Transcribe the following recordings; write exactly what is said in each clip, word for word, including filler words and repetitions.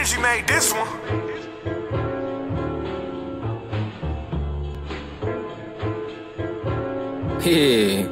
Breezy made this one. Yeah.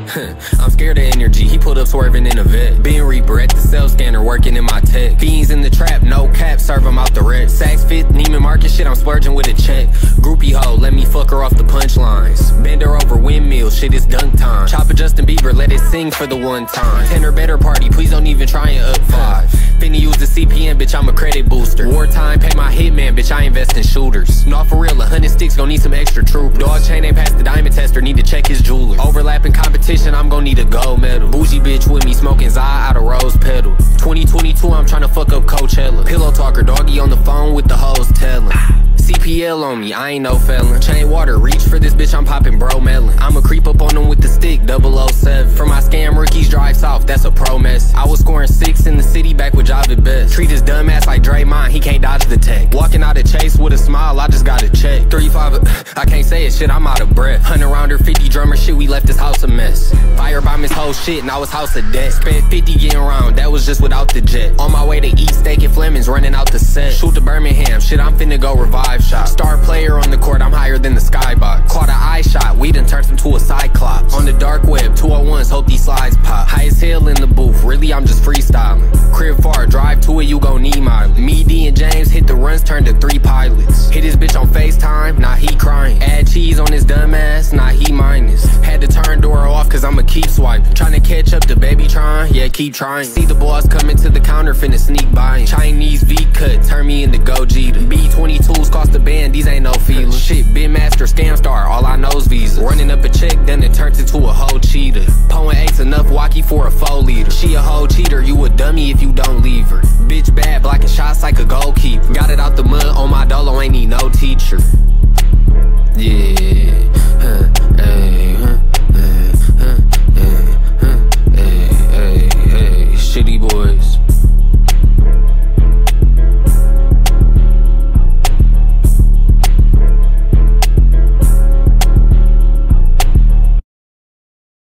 I'm scared of energy, he pulled up swerving in a vet. Being Reaper at the cell scanner, working in my tech. Fiends in the trap, no cap, serve him out the red. Saks Fifth, Neiman Marcus shit, I'm splurging with a check. Groupie hoe, let me fuck her off the punchlines. Bend her over windmill, shit is dunk time. Chop a Justin Bieber, let it sing for the one time. Ten or better party, please don't even try and up five. Finna use the C P N, bitch, I'm a credit booster. Wartime, pay my hitman, bitch, I invest in shooters. Nah, for real, a hundred sticks, gon' need some extra troopers. Dog chain ain't past the diamond tester, need to check his jeweler. Overlapping competition, I'm gon' need a gold medal. Bougie bitch with me, smoking Zai out of rose petal. twenty twenty-two, I'm tryna fuck up Coachella. Pillow talker, doggy on the phone with the hoes tellin'. C P L on me, I ain't no felon. Chain water, reach for this bitch, I'm popping bro melon. I'ma creep up on them with the stick, double oh seven. For my scam rookies, drive south, that's a pro mess. I was scoring six in the city, back with Javid Best. Treat his dumb ass like Draymond, he can't dodge the tech. Walking out of Chase with a smile, I just got a check. three five, I can't say it, shit, I'm out of breath. Hundred rounder, fifty drummer shit, we left this house a mess. Firebomb his whole shit, now it's house of debt. Spent fifty getting round, that was just without the jet. On my way to eat steak and Fleming's, running out the set. Shoot to Birmingham, shit, I'm finna go revive shot. Star player on the court, I'm higher than the skybox. Caught an eye shot, we done turned him to a cyclops. On the dark web, two oh ones, hope these slides pop. High as hell in the booth, really I'm just freestyling. Crib far, drive to it, you gon' need mileage. Me, D, and James hit the runs, turned to three pilots. Hit his bitch on FaceTime, nah he crying. Add cheese on his dumb ass, nah he minus. Had to turn door off cause I'ma keep swiping. Tryna catch up to BabyTron, yeah keep trying. See the boss coming to the counter, finna sneak buying. Chinese V-cut, turn me into Gogeta. B twenty-twos cost a band, these ain't no feeling. Shit, Big Master, Scam Star, all I know's Visa. Running up a check, then it turns into a whole cheetah. Pulling eggs enough walkie for a four liter. She a whole cheater, you a dummy if you don't leave her. Bitch bad, blocking shots like a goalkeeper. Got it out the mud on my dolo, ain't need no teacher.